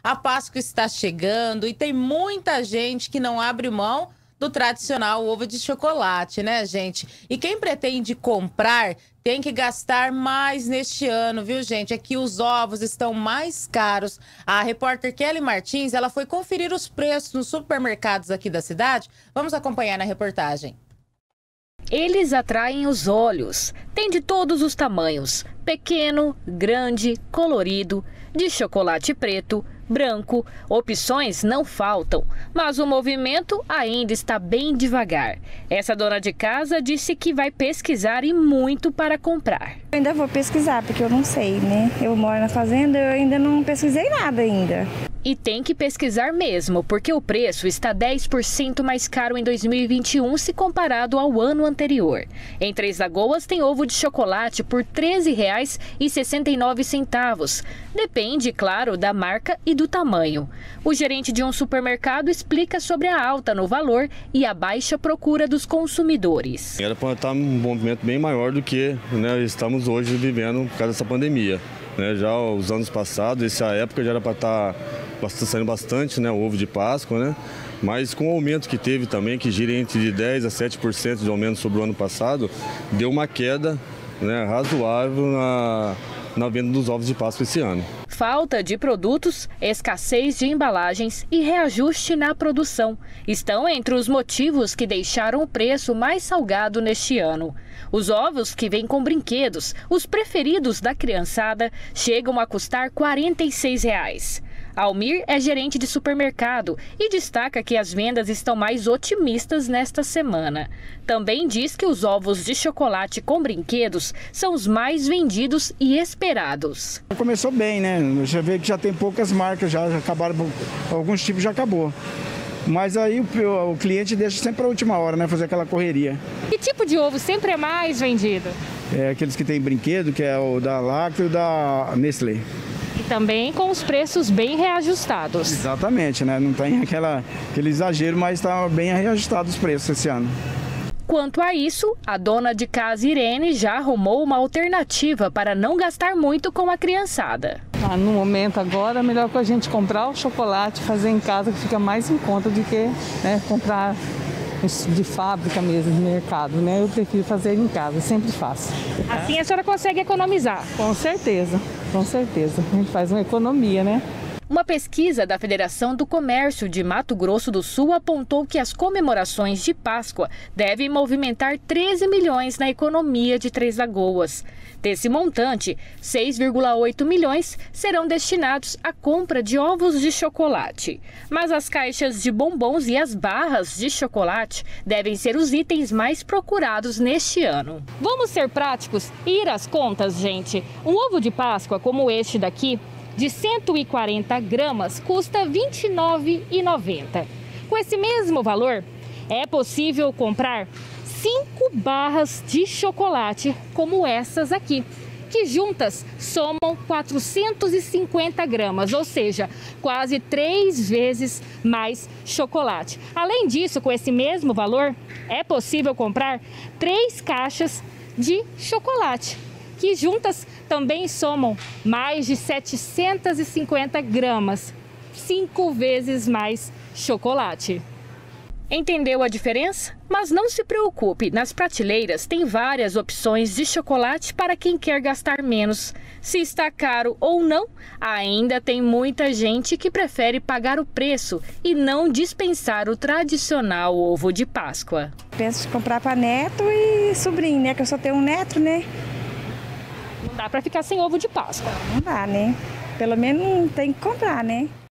A Páscoa está chegando e tem muita gente que não abre mão do tradicional ovo de chocolate, né, gente? E quem pretende comprar tem que gastar mais neste ano, viu, gente? É que os ovos estão mais caros. A repórter Kelly Martins, ela foi conferir os preços nos supermercados aqui da cidade. Vamos acompanhar na reportagem. Eles atraem os olhos. Tem de todos os tamanhos: pequeno, grande, colorido, de chocolate preto, branco. Opções não faltam, mas o movimento ainda está bem devagar. Essa dona de casa disse que vai pesquisar e muito para comprar. Eu ainda vou pesquisar, porque eu não sei, né? Eu moro na fazenda, eu ainda não pesquisei nada ainda. E tem que pesquisar mesmo, porque o preço está 10% mais caro em 2021 se comparado ao ano anterior. Em Três Lagoas tem ovo de chocolate por R$ 13,69. Depende, claro, da marca e do tamanho. O gerente de um supermercado explica sobre a alta no valor e a baixa procura dos consumidores. Era para estar um movimento bem maior do que estamos hoje vivendo por causa dessa pandemia. Já os anos passados, essa época já era para estar saindo bastante, o ovo de Páscoa, Mas com o aumento que teve também, que gira entre de 10% a 7% de aumento sobre o ano passado, deu uma queda razoável na venda dos ovos de Páscoa esse ano. Falta de produtos, escassez de embalagens e reajuste na produção estão entre os motivos que deixaram o preço mais salgado neste ano. Os ovos que vêm com brinquedos, os preferidos da criançada, chegam a custar R$ 46. Almir é gerente de supermercado e destaca que as vendas estão mais otimistas nesta semana. Também diz que os ovos de chocolate com brinquedos são os mais vendidos e esperados. Começou bem, Já vê que já tem poucas marcas, já acabaram, alguns tipos já acabou. Mas aí o cliente deixa sempre para a última hora, fazer aquela correria. Que tipo de ovo sempre é mais vendido? É aqueles que tem brinquedo, que é o da Lacta e o da Nestlé. E também com os preços bem reajustados. Exatamente, não tem aquele exagero, mas está bem reajustado os preços esse ano. Quanto a isso, a dona de casa Irene já arrumou uma alternativa para não gastar muito com a criançada. No momento agora, é melhor que a gente comprar o chocolate e fazer em casa, que fica mais em conta do que comprar de fábrica mesmo, de mercado. Eu prefiro fazer em casa, sempre faço. Assim a senhora consegue economizar? Com certeza, com certeza. A gente faz uma economia, Uma pesquisa da Federação do Comércio de Mato Grosso do Sul apontou que as comemorações de Páscoa devem movimentar 13 milhões na economia de Três Lagoas. Desse montante, 6,8 milhões serão destinados à compra de ovos de chocolate. Mas as caixas de bombons e as barras de chocolate devem ser os itens mais procurados neste ano. Vamos ser práticos e ir às contas, gente. Um ovo de Páscoa como este daqui, de 140 gramas, custa R$ 29,90. Com esse mesmo valor, é possível comprar 5 barras de chocolate como essas aqui, que juntas somam 450 gramas, ou seja, quase 3 vezes mais chocolate. Além disso, com esse mesmo valor, é possível comprar 3 caixas de chocolate, que juntas também somam mais de 750 gramas, 5 vezes mais chocolate. Entendeu a diferença? Mas não se preocupe, nas prateleiras tem várias opções de chocolate para quem quer gastar menos. Se está caro ou não, ainda tem muita gente que prefere pagar o preço e não dispensar o tradicional ovo de Páscoa. Penso em comprar para neto e sobrinho, que eu só tenho um neto, Não dá para ficar sem ovo de Páscoa. Não dá, Pelo menos tem que comprar,